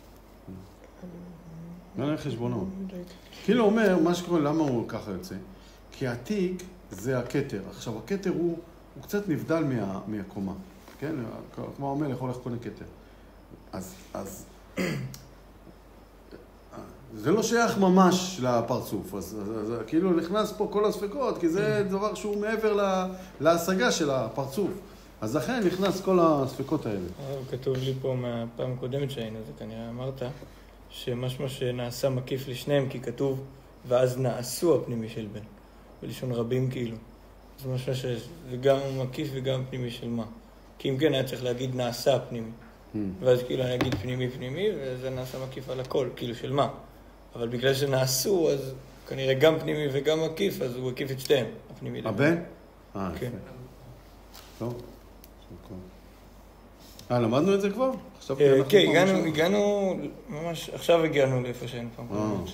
לא נראה חשבונות. כאילו אומר, מה שקורה, למה הוא ככה יוצא? כי העתיק זה הכתר. עכשיו, הכתר הוא, הוא קצת נבדל מה, מהקומה. כן? כמו המלך הולך קונה כתר. אז, אז זה לא שייך ממש לפרצוף. אז, אז, אז כאילו נכנס פה כל הספקות, כי זה דבר שהוא מעבר לה, להשגה של הפרצוף. אז לכן נכנס כל הספקות האלה. כתוב לי פה מהפעם הקודמת שהיינו, זה כנראה אמרת, שמשמע שנעשה מקיף לשניהם, כי כתוב, ואז נעשו הפנימי של בן. בלשון רבים כאילו. זה משמע שזה גם מקיף וגם פנימי של מה. כי אם כן היה צריך להגיד נעשה פנימי. Hmm. ואז כאילו אני אגיד פנימי פנימי, וזה נעשה מקיף על הכל, כאילו של מה. אבל בגלל שנעשו, אז כנראה גם פנימי וגם מקיף, אז הוא מקיף את שתיהם, הפנימי לבן. הבן? אה, כן. טוב. אה, למדנו את זה כבר? כן, הגענו, ממש, עכשיו הגענו לאיפה שהיינו פעם קודמת.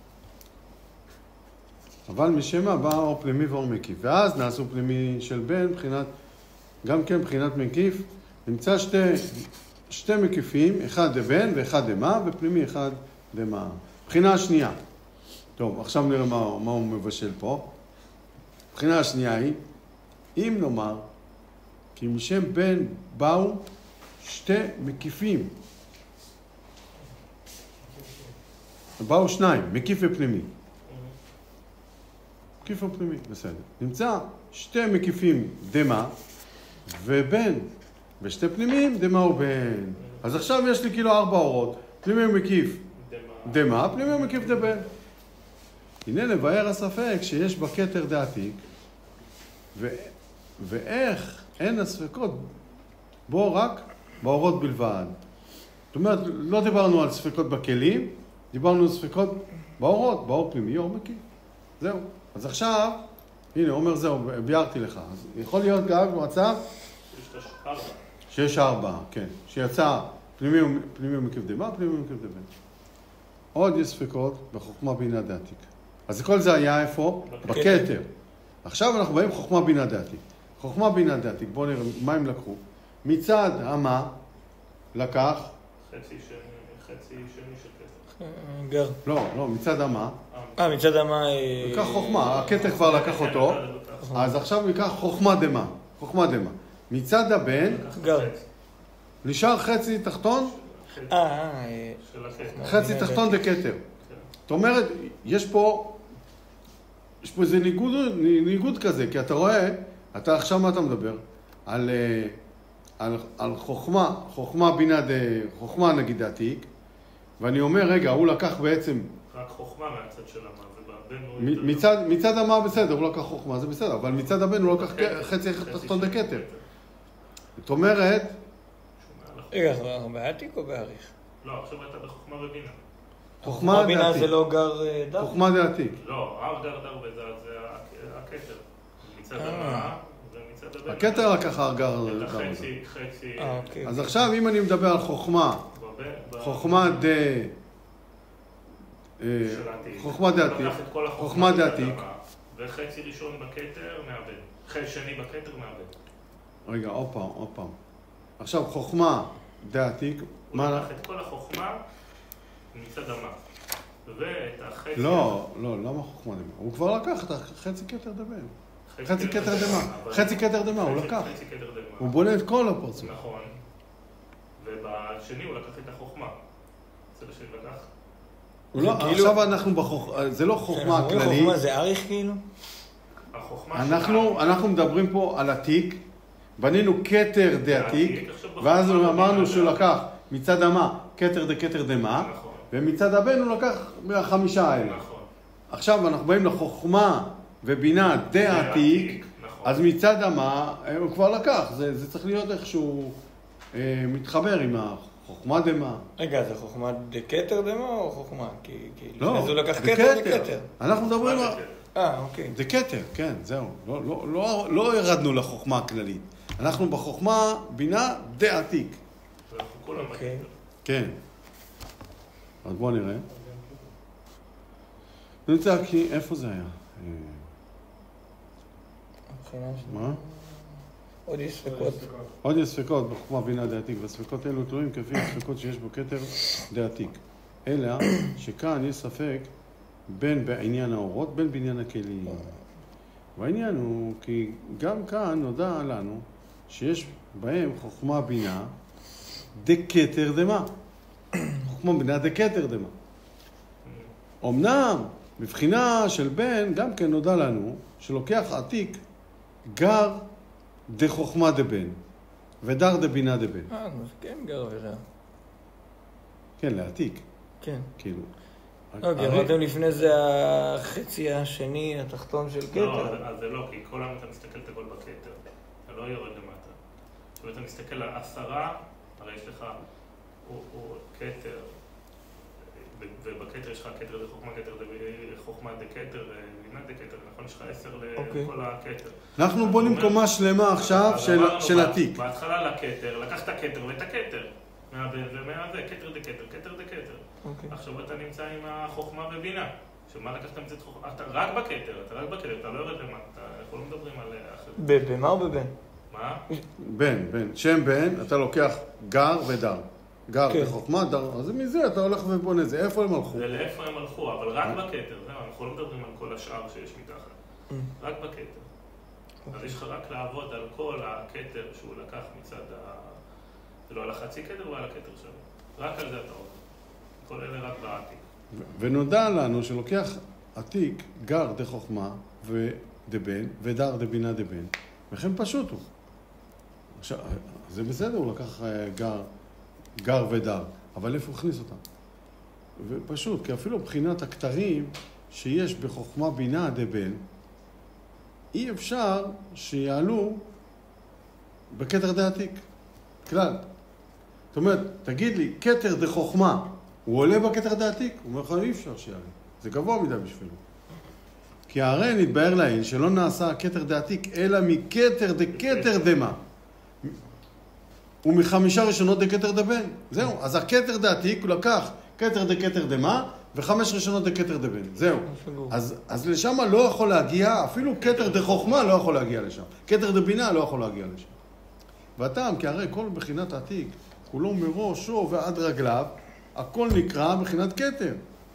אבל משמע בא אור פנימי ואור מקיף, ואז נעשו פנימי של בן, מבחינת, גם כן מבחינת מקיף, נמצא שתי, שתי מקיפים, אחד דבן ואחד דמה, ופנימי אחד דמה. מבחינה השנייה. טוב, עכשיו נראה מה, מה הוא מבשל פה. מבחינה השנייה היא, אם נאמר, כי משם בן באו שתי מקיפים. באו שניים, מקיף ופנימי. מקיף ופנימי, בסדר. נמצא שתי מקיפים דמה ובן, ושתי פנימיים דמה ובן. אז עכשיו יש לי כאילו ארבע אורות. פנימי ומקיף דמה, פנימי ומקיף דבן. הנה לבאר הספק שיש בכתר דעתיק, ו... ואיך אין הספקות בו רק באורות בלבד. זאת אומרת, לא דיברנו על ספקות בכלים, דיברנו על ספקות באורות, באור פנימי, אור מקיף. זהו. אז עכשיו, הנה, אומר זהו, ביארתי לך. אז יכול להיות גם במצב שיש ארבע, כן. שיצא פנימי, פנימי ומקיף דמה, פנימי ומקיף דבן. עוד יש ספקות בחוכמה בינה דעתיק. אז כל זה היה איפה? בכתר. עכשיו אנחנו באים חוכמה בינה דעתיק. חוכמה בינה דעתיק, בואו נראה מה הם לקחו. מצד המה לקח... חצי שני, חצי שני של כתר. גר. לא, לא, מצד המה. אה, מצד המה... לקח חוכמה, הכתר כבר לקח אותו. אז עכשיו ניקח חוכמה דמה. חוכמה דמה. מצד הבן... גר. נשאר חצי תחתון? אה, אה... חצי תחתון דקתר. זאת אומרת, יש פה... יש פה איזה ניגוד, ניגוד כזה, כי אתה רואה, אתה עכשיו מה אתה מדבר? על, על, על חוכמה, חוכמה בינה דה, חוכמה נגיד דעתיק, ואני אומר, רגע, הוא לקח בעצם... רק חוכמה מהצד של המה, מצד, מצד המה בסדר, הוא לקח חוכמה, זה בסדר, אבל מצד הבן הוא לקח חצי תחתון דקתר. זאת אומרת... רגע, בעתיק או בעריך? לא, עכשיו אתה בחוכמה ובינה. חוכמה בינה זה לא גר דר? חוכמה דעתיק. לא, הר גר דר בזר זה הכתר. מצד המה ומצד הבן. הכתר לקח הר גר דר. חצי, חצי... אז עכשיו אם אני מדבר על חוכמה, חוכמה ד... חוכמה דעתיק. חוכמה דעתיק. וחצי ראשון בכתר מהבן. חצי שני בכתר מהבן. רגע, עוד פעם, עוד פעם. עכשיו חוכמה דעתיק. הוא לקח את כל החוכמה מצד המה. ואת החצי... לא, לא, למה חוכמה דמה? הוא כבר לקח את החצי כתר דמה. חצי כתר דמה. חצי כתר דמה, הוא לקח. חצי כתר דמה. הוא בונה את כל הפרצוף. נכון. ובשני הוא לקח את החוכמה. זה בשני לקח. לא, עכשיו אנחנו בחוכמה, זה לא חוכמה כללית. חוכמה זה אריך כאילו? אנחנו מדברים פה על עתיק, בנינו כתר דעתיק, ואז אמרנו שהוא לקח מצד המה כתר דקתר דמה, ומצד הבן הוא לקח מהחמישה האלה. עכשיו אנחנו באים לחוכמה ובינה דעתיק, אז מצד המה הוא כבר לקח, זה צריך להיות איכשהו מתחבר עם חוכמה דמה. רגע, זה חוכמה דקטר דמה או חוכמה? כי לא, לפני זה הוא לקח קטר דקטר. אנחנו מדברים על... אה, אוקיי. דקטר, כן, זהו. לא, לא, לא, לא ירדנו לחוכמה הכללית. אנחנו בחוכמה בינה דעתיק. אוקיי. כן. אז בואו נראה. נמצא כי, איפה זה היה? מה? עוד יש ספקות. עוד יש ספקות בחוכמה בינה דעתיק, והספקות אלו תלויים כפי הספקות שיש בו כתר דעתיק. אלא שכאן יש ספק בין בעניין האורות, בין בעניין הכלים. והעניין הוא כי גם כאן נודע לנו שיש בהם חוכמה בינה דקטר דמה. חוכמה בינה דקטר דמה. אמנם, בבחינה של בן, גם כן נודע לנו שלוקח עתיק גר דחוכמה דבן ודר דבינה דבן. אה, אז כן גר ודע. כן, לעתיק. כן. כאילו. אוקיי, אמרתם לפני זה החצי השני, התחתון של כתר. לא, אז זה לא, כי כל היום אתה מסתכל את הכל בכתר. אתה לא יורד למטה. עכשיו אתה מסתכל על עשרה, הרי יש לך, הוא כתר, ובכתר יש לך כתר לחוכמה, כתר לחוכמה דקתר, בינה דקתר, נכון? יש לך עשר לכל הכתר. אנחנו בונים קומה שלמה עכשיו של עתיק. בהתחלה לכתר, לקחת כתר ואת הכתר. מהבן ומהזה, כתר דקתר, כתר דקתר. עכשיו אתה נמצא עם החוכמה ובינה. שמה לקחת מצאת חוכמה? אתה רק בכתר, אתה רק בכתר, אתה לא יורד למטה, אנחנו לא מדברים על אחרים. במה או בבן? מה? בן, בן. שם בן, אתה לוקח גר ודר. גר בחוכמה, דר, אז מזה אתה הולך ובונה זה. איפה הם הלכו? זה לאיפה הם הלכו, אבל רק בכתר, זהו, אנחנו לא מדברים על כל השאר שיש מתחת. רק בכתר. אז יש לך רק לעבוד על כל הכתר שהוא לקח מצד ה... זה לא על החצי כתר ועל הכתר שלו. רק על זה אתה עובד. כל אלה רק בעתיק. ונודע לנו שלוקח עתיק גר דחוכמה ודבן ודר דבינה דבן. וכן פשוט הוא. עכשיו, זה בסדר, הוא לקח גר, גר ודר, אבל איפה הוא הכניס אותם? ופשוט, כי אפילו מבחינת הכתרים שיש בחוכמה בינה דבן, אי אפשר שיעלו בכתר דעתיק. כלל. זאת אומרת, תגיד לי, כתר דחוכמה, הוא עולה בכתר דעתיק? הוא אומר לך, אי אפשר שיעלה. זה גבוה מדי בשבילו. כי הרי נתבהר לעיל שלא נעשה כתר דעתיק, אלא מכתר דקתר דמה. ומחמישה ראשונות דקתר דבן. זהו. אז הכתר דעתיק הוא לקח כתר דקתר דמה, וחמש ראשונות דקתר דבן. זהו. אז, אז לשם לא יכול להגיע, אפילו כתר דחוכמה לא יכול להגיע לשם. כתר דבינה לא יכול להגיע לשם. והטעם, כי הרי כל בחינת העתיק, כולו מראשו ועד רגליו, הכל נקרא בחינת כתר.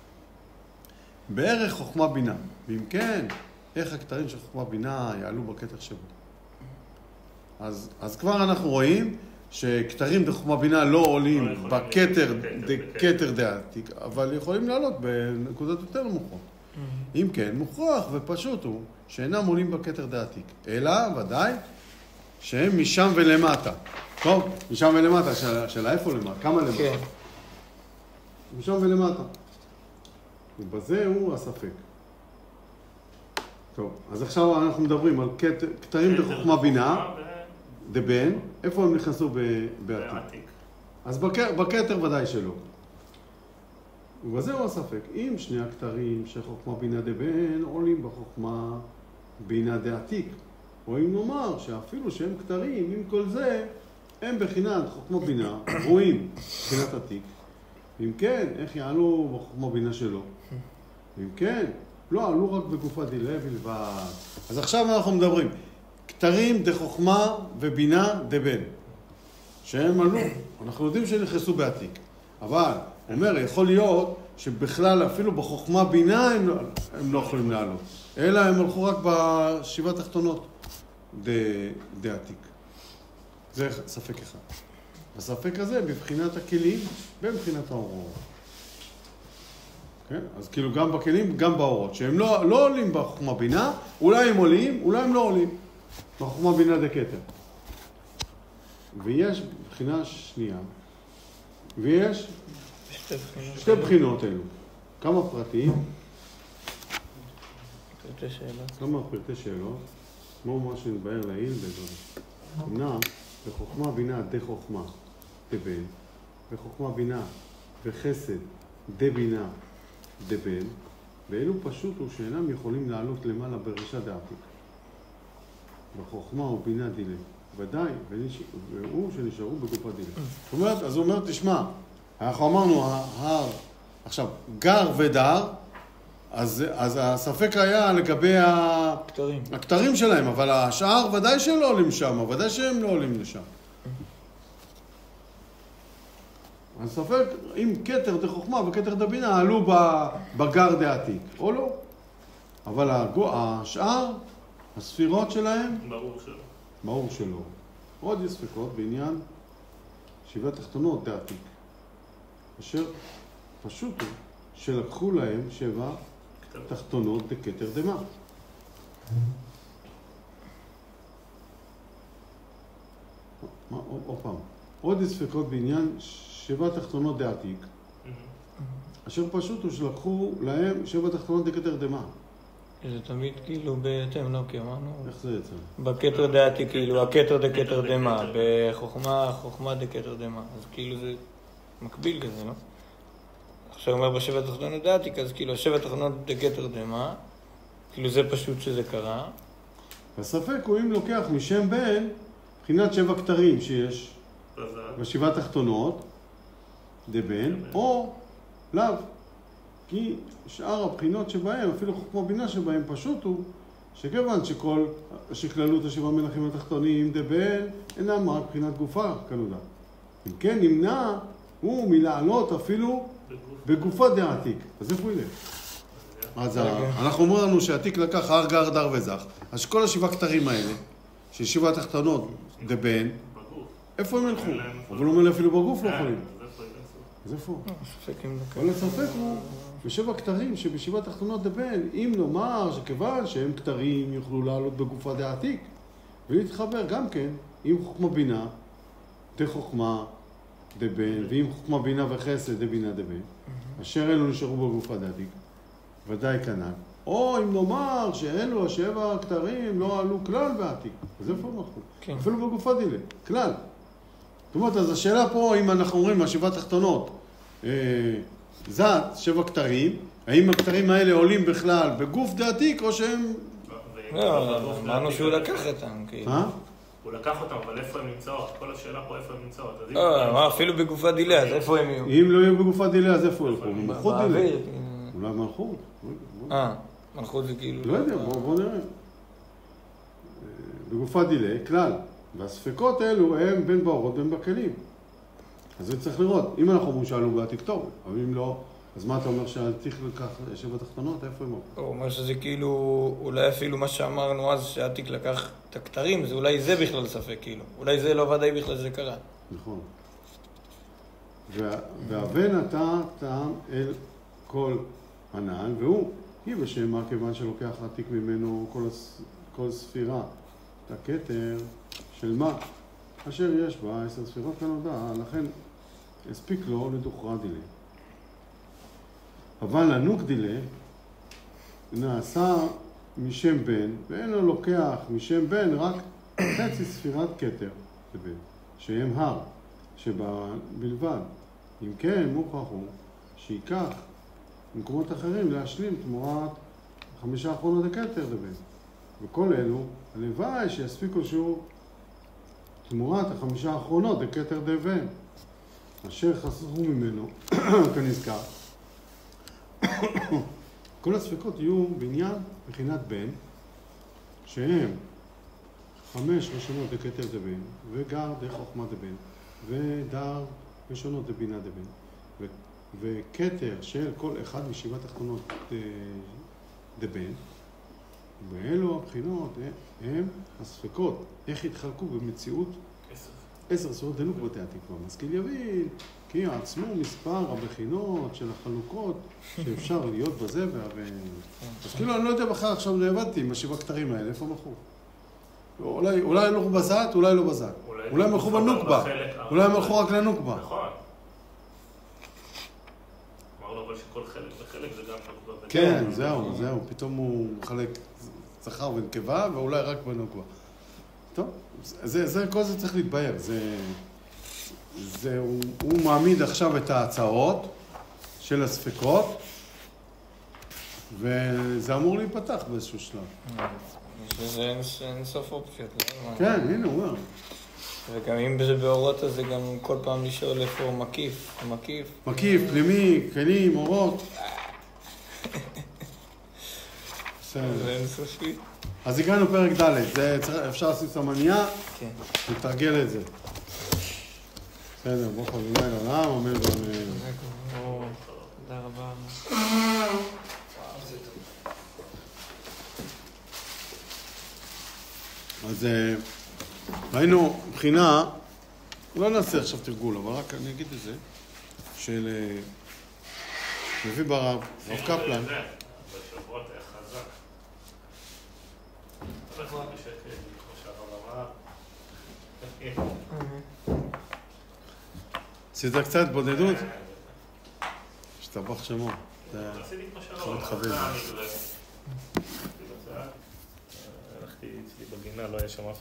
בערך חוכמה בינה. ואם כן, איך הכתרים של חוכמה בינה יעלו בכתר שבו? אז, אז כבר אנחנו רואים שכתרים דחוכמה בינה לא עולים לא בכתר דקתר דעתיק, אבל יכולים לעלות בנקודות יותר נמוכות. Mm-hmm. אם כן, מוכרח ופשוט הוא שאינם עולים בכתר דעתיק, אלא ודאי שהם משם ולמטה. טוב, משם ולמטה, של, של איפה למטה? כמה למטה? כן. משם ולמטה. ובזה הוא הספק. טוב, אז עכשיו אנחנו מדברים על כתרים דחוכמה בינה, דבן, איפה הם נכנסו בעתיק? אז בכתר ודאי שלא. ובזה הוא הספק. אם שני הכתרים של חוכמה בינה דבן עולים בחוכמה בינה דעתיק, או אם נאמר שאפילו שהם כתרים, עם כל זה, הם בחינת חוכמה בינה, רואים בחינת עתיק. אם כן, איך יעלו בחוכמה בינה שלו? אם כן, לא עלו רק בגופה דילה בלבד. אז עכשיו אנחנו מדברים, כתרים דחוכמה ובינה דבן, שהם עלו, אנחנו יודעים שנכנסו בעתיק. אבל, אומר, יכול להיות שבכלל אפילו בחוכמה בינה הם לא, הם לא יכולים לעלות, אלא הם הלכו רק בשבעה תחתונות דעתיק. זה ספק אחד. הספק הזה בבחינת הכלים ובבחינת האורות. כן? אז כאילו גם בכלים, גם באורות, שהם לא, לא עולים בחוכמה בינה, אולי הם עולים, אולי הם לא עולים. בחוכמה בינה דקתר. ויש בחינה שנייה, ויש שתי בחינות, שתי בחינות אלו. כמה פרטים? פרטי שאלות. כמה פרטי שאלות? כמו מה שנתבהר לעיל בזאת. אמנם, בחוכמה בינה דחוכמה דבן, וחוכמה בינה וחסד דבינה דבן, ואלו פשוט הוא שאינם יכולים לעלות למעלה בראשה דעתיק. בחוכמה ובינה דילה. ודאי, והוא שנשארו בגופה דילה. זאת אומרת, אז הוא אומר, תשמע, אנחנו אמרנו, ההר, עכשיו, גר ודר, אז, אז הספק היה לגבי כתרים. הכתרים שלהם, אבל השאר ודאי שהם לא עולים שם, ודאי שהם לא עולים לשם. הספק, אם כתר דחוכמה וכתר דבינה עלו בגר דעתיק, או לא. אבל השאר, הספירות שלהם, ברור שלא. ברור שלא. עוד יש ספקות בעניין שבע תחתונות דעתיק, אשר פשוט הוא שלקחו להם שבע תחתונות דכתר דמה. מה, עוד פעם. עוד יש ספקות בעניין שבע תחתונות דעתיק, אשר פשוט הוא שלקחו להם שבע תחתונות דכתר דמה. זה תמיד כאילו בהתאם, לא? כי אמרנו... איך זה יצא? בכתר דעתי, כאילו, הכתר דכתר דמה, בחוכמה, חוכמה דכתר דמה. אז כאילו זה מקביל כזה, לא? עכשיו אומר בשבע תחתונות דעתיק, אז כאילו, השבע תחתונות דכתר דמה, כאילו זה פשוט שזה קרה. הספק הוא אם לוקח משם בן, מבחינת שבע כתרים שיש בשבע תחתונות, דבן, או לאו. כי שאר הבחינות שבהם, אפילו חוכמה בינה שבהם, פשוט הוא שכיוון שכל, שכללות השבעה מלכים התחתונים דבן, אינם רק בחינת גופה כלולה. אם כן נמנע הוא מלעלות אפילו בגופה דעתיק. אז איפה הוא ילך? אז אנחנו אומרים לנו שהעתיק לקח הר גר דר וזך, אז כל השבעה כתרים האלה, של שבעה תחתונות דבן, איפה הם ילכו? אבל הוא אומר אפילו בגוף לא יכולים. אז איפה? כל הספק הוא בשבע כתרים שבשבע תחתונות דבן, אם נאמר שכיוון שהם כתרים יוכלו לעלות בגופה דעתיק ולהתחבר גם כן עם חוכמה בינה דחוכמה דבן, ועם חוכמה בינה וחסד דבינה דבן, אשר אלו נשארו בגופה דעתיק, ודאי כנ"ל. או אם נאמר שאלו השבע כתרים לא עלו כלל בעתיק, אז איפה הם הלכו? כן. אפילו בגופה דילה, כלל. זאת אומרת, אז השאלה פה, אם אנחנו אומרים, השבע תחתונות, אה, זת, שבע כתרים, האם הכתרים האלה עולים בכלל בגוף דעתיק, או שהם... לא, אמרנו שהוא לקח אותם, כאילו. אה? הוא לקח אותם, אבל איפה הם נמצאות? כל השאלה פה איפה הם נמצאות. לא, אפילו בגופה דילה, אז איפה הם יהיו? אם לא יהיו בגופה דילה, אז איפה ילכו? במלכות דילה. באוויר. אולי מלכות. אה, מלכות זה כאילו... לא יודע, בואו נראה. בגופה דילה, כלל. והספקות האלו הם בין באורות בין בכלים. אז זה צריך לראות. אם אנחנו אומרים שעלו בעתיק טוב, אבל אם לא, אז מה אתה אומר שהעתיק לקח שבע תחתונות? איפה הם? הוא אומר שזה כאילו, אולי אפילו מה שאמרנו אז שהעתיק לקח את הכתרים, זה אולי זה בכלל ספק, כאילו. אולי זה לא ודאי בכלל שזה קרה. נכון. והבן אתה טעם אל כל הנעל, והוא, היא בשם מה כיוון שלוקח העתיק ממנו כל, כל ספירה, את הכתר של מה, אשר יש בה עשר ספירות כנודע, לכן הספיק לו לדוכרה דילה. אבל הנוק דילה נעשה משם בן, ואין לו לוקח משם בן רק חצי ספירת כתר לבן, שהם הר, שבה בלבד. אם כן, מוכרח הוא שיקח במקומות אחרים להשלים תמורת חמישה אחרונות הכתר לבן. וכל אלו, הלוואי שיספיקו שהוא תמורת החמישה האחרונות בכתר דבן, אשר חסכו ממנו כנזכר. כל הספקות יהיו בעניין בחינת בן, שהם חמש ראשונות בכתר דבן, וגר דרך חוכמה דבן, ודר ראשונות דבינה דבן, וכתר של כל אחד משבע תחתונות דבן, ואלו הבחינות הם הספקות, איך התחלקו במציאות עשר ספירות דנוק בתי התקווה. משכיל יבין, כי עצמו מספר הבחינות של החלוקות שאפשר להיות בזה ו... אז כאילו אני לא יודע בכלל עכשיו נעבדתי עם השבע כתרים האלה, איפה מלכו? אולי, אולי הלכו בזת, אולי לא בזת. אולי הם הלכו בנוקבה, אולי הם הלכו רק לנוקבה. נכון. אמרנו אבל שכל חלק וחלק זה גם נוקבה. כן, זהו, זהו. פתאום הוא מחלק זכר ונקבה ואולי רק בנוקבה. טוב, זה, זה, כל זה צריך להתבהר, זה... זה, הוא, הוא מעמיד עכשיו את ההצעות של הספקות, וזה אמור להיפתח באיזשהו שלב. שזה אין, אין סוף אופציות, לא? כן, הנה, הוא אומר. וגם אם זה באורות, אז זה גם כל פעם לשאול איפה מקיף, מקיף. מקיף, פנימי, כלים, אורות. זה אין סופי. אז הגענו פרק ד', זה אפשר לשים סמניה, כן. לתרגל את זה. בסדר, ברוך ה' לעולם, אמן ואמן. תודה רבה. אז ראינו מבחינה, לא נעשה עכשיו תרגול, אבל רק אני אגיד את זה, של מביא ברב, רב קפלן. בשבועות היה חזק. אבל זה בשקט, כמו שהרב אמר. עשית קצת בודדות? שתבח שמו. עשיתי כמו שהרב אמר. הלכתי אצלי בגינה, לא היה שם אף